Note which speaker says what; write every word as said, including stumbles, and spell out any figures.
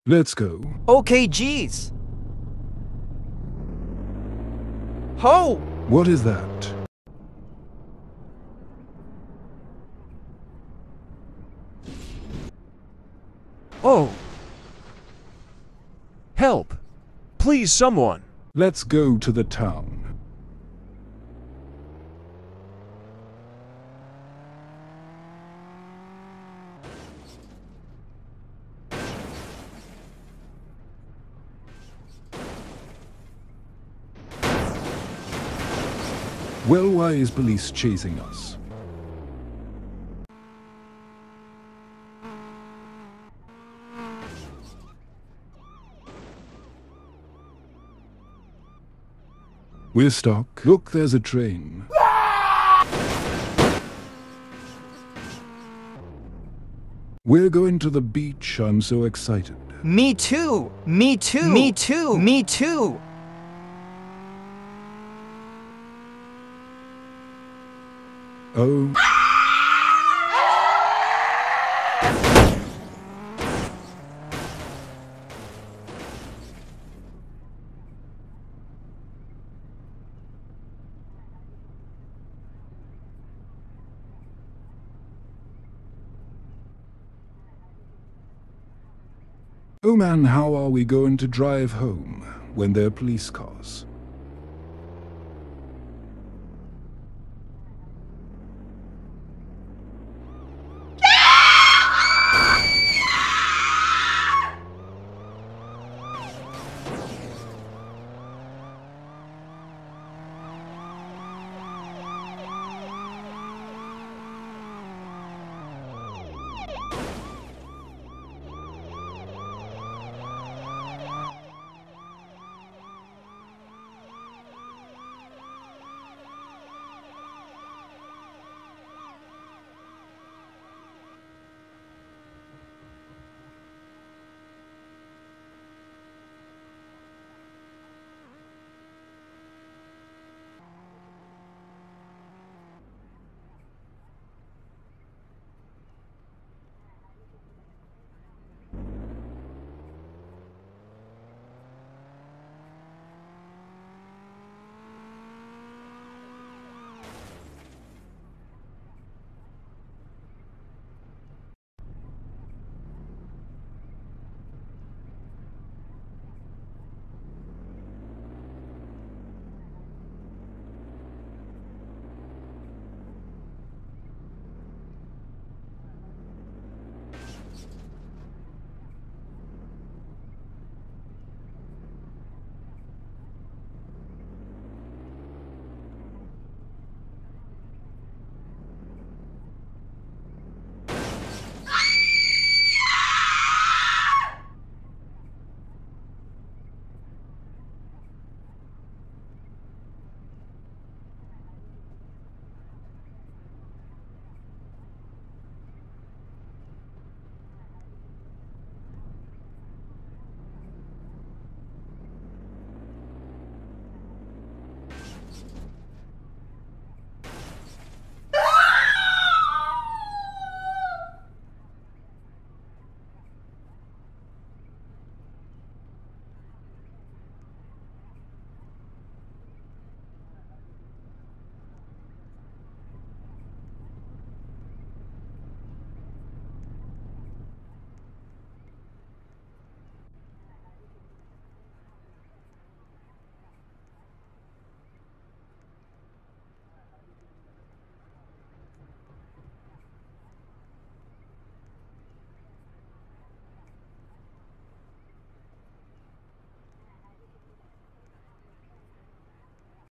Speaker 1: Let's go.
Speaker 2: Okay, geez. Ho!
Speaker 1: What is that?
Speaker 3: Oh! Help! Please, someone!
Speaker 1: Let's go to the town. Well, why is police chasing us? We're stuck. Look, there's a train. We're going to the beach. I'm so excited.
Speaker 2: Me too! Me too! Me too! Me too!
Speaker 1: Oh. Oh man, how are we going to drive home when there are police cars?